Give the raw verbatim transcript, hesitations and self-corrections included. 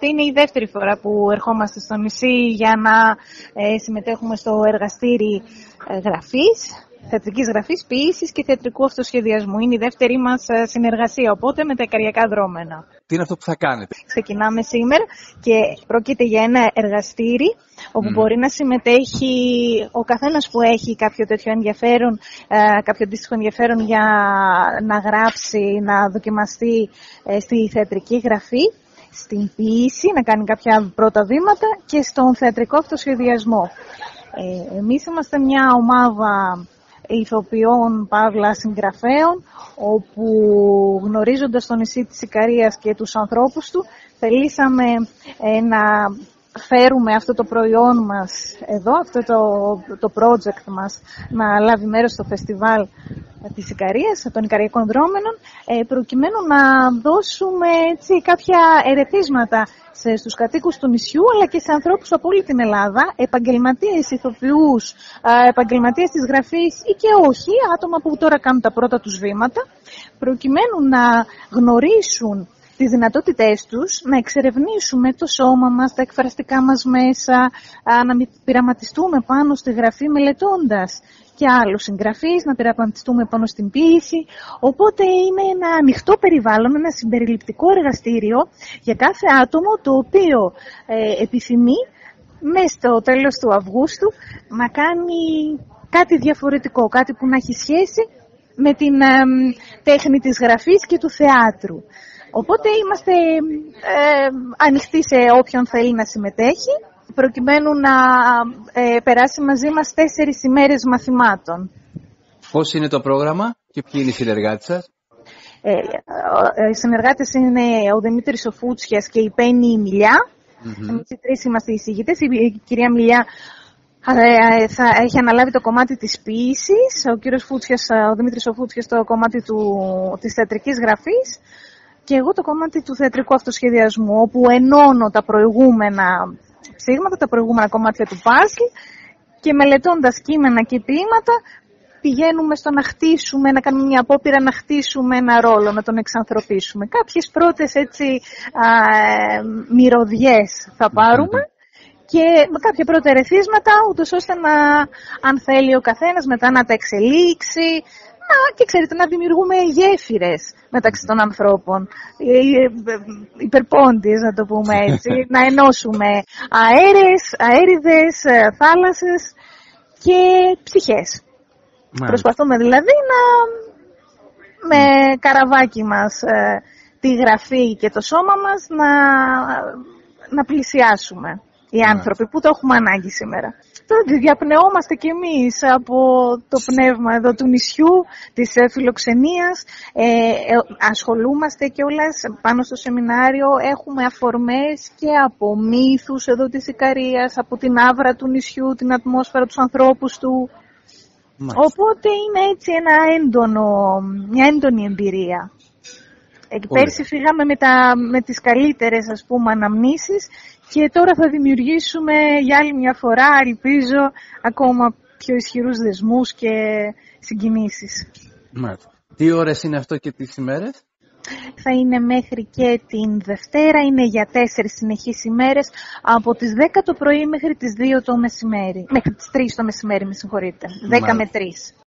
Αυτή είναι η δεύτερη φορά που ερχόμαστε στο νησί για να ε, συμμετέχουμε στο εργαστήρι ε, γραφής. Θεατρικής γραφής, ποίησης και θεατρικού αυτοσχεδιασμού. Είναι η δεύτερη μας συνεργασία, οπότε με τα ικαριακά δρόμενα. Τι είναι αυτό που θα κάνετε? Ξεκινάμε σήμερα και πρόκειται για ένα εργαστήρι όπου mm. μπορεί να συμμετέχει ο καθένας που έχει κάποιο τέτοιο ενδιαφέρον, κάποιο αντίστοιχο ενδιαφέρον για να γράψει, να δοκιμαστεί στη θεατρική γραφή, στην ποίηση, να κάνει κάποια πρώτα βήματα και στον θεατρικό αυτοσχεδιασμό. Ε, εμείς είμαστε μια ομάδα ηθοποιών, παύλα συγγραφέων, όπου γνωρίζοντας το νησί της Ικαρίας και τους ανθρώπους του, θελήσαμε ε, να φέρουμε αυτό το προϊόν μας εδώ, αυτό το, το project μας, να λάβει μέρος στο φεστιβάλ της Ικαρίας, των Ικαριακών Δρόμενων, ε, προκειμένου να δώσουμε έτσι, κάποια ερεθίσματα στους κατοίκους του νησιού, αλλά και σε ανθρώπους από όλη την Ελλάδα, επαγγελματίες, ηθοποιούς, επαγγελματίες της γραφής ή και όχι, άτομα που τώρα κάνουν τα πρώτα τους βήματα, προκειμένου να γνωρίσουν τις δυνατότητές τους, να εξερευνήσουμε το σώμα μας, τα εκφραστικά μας μέσα, να πειραματιστούμε πάνω στη γραφή μελετώντας και άλλους συγγραφείς, να πειραματιστούμε πάνω στην ποίηση. Οπότε είναι ένα ανοιχτό περιβάλλον, ένα συμπεριληπτικό εργαστήριο για κάθε άτομο το οποίο ε, επιθυμεί μέσα στο τέλος του Αυγούστου να κάνει κάτι διαφορετικό, κάτι που να έχει σχέση με την ε, τέχνη της γραφής και του θεάτρου. Οπότε είμαστε ε, ανοιχτοί σε όποιον θέλει να συμμετέχει, προκειμένου να ε, περάσει μαζί μας τέσσερις ημέρες μαθημάτων. Πώς είναι το πρόγραμμα και ποιοι είναι οι συνεργάτες σας? Ε, οι συνεργάτες είναι ο Δημήτρης ο Φούτσιας και η Πέννη Μιλιά. Mm-hmm. Εμείς οι τρεις είμαστε οι εισηγητές. Η κυρία Μιλιά ε, θα έχει αναλάβει το κομμάτι της ποίησης, ο κύριος Φούτσιας, ο Δημήτρης ο Φούτσιας το κομμάτι του, της θεατρικής γραφής και εγώ το κομμάτι του θεατρικού αυτοσχεδιασμού, όπου ενώνω τα προηγούμενα ψήγματα, τα προηγούμενα κομμάτια του πάζλ και μελετώντας κείμενα και ποίηματα πηγαίνουμε στο να χτίσουμε, να κάνουμε μια απόπειρα να χτίσουμε ένα ρόλο, να τον εξανθρωπίσουμε. Κάποιες πρώτες έτσι α, μυρωδιές θα πάρουμε και με κάποια πρώτα ερεθίσματα, ούτως ώστε να, αν θέλει ο καθένας μετά να τα εξελίξει, να, και ξέρετε, να δημιουργούμε γέφυρες μεταξύ των ανθρώπων, υπερπόντιες να το πούμε έτσι, να ενώσουμε αέρες, αέριδες, θάλασσες και ψυχές. Μάλιστα. Προσπαθούμε δηλαδή να με καραβάκι μας τη γραφή και το σώμα μας να, να πλησιάσουμε οι άνθρωποι Μάλιστα. που το έχουμε ανάγκη σήμερα. Τώρα διαπνεόμαστε κι εμείς από το πνεύμα εδώ του νησιού, της φιλοξενίας, ε, ε, ασχολούμαστε κιόλας πάνω στο σεμινάριο, έχουμε αφορμές και από μύθους εδώ της Ικαρίας, από την άβρα του νησιού, την ατμόσφαιρα, τους ανθρώπους του. Μάλιστα. Οπότε είναι έτσι ένα έντονο, μια έντονη εμπειρία. Πέρσι φύγαμε με, τα, με τις καλύτερες ας πούμε αναμνήσεις και τώρα θα δημιουργήσουμε για άλλη μια φορά, ελπίζω, ακόμα πιο ισχυρούς δεσμούς και συγκινήσεις. Μάλιστα. Τι ώρες είναι αυτό και τις ημέρες? Θα είναι μέχρι και την Δευτέρα, είναι για τέσσερις συνεχείς ημέρες, από τις δέκα το πρωί μέχρι τις δύο το μεσημέρι. Μέχρι τις τρεις το μεσημέρι, με συγχωρείτε. δέκα με τρεις.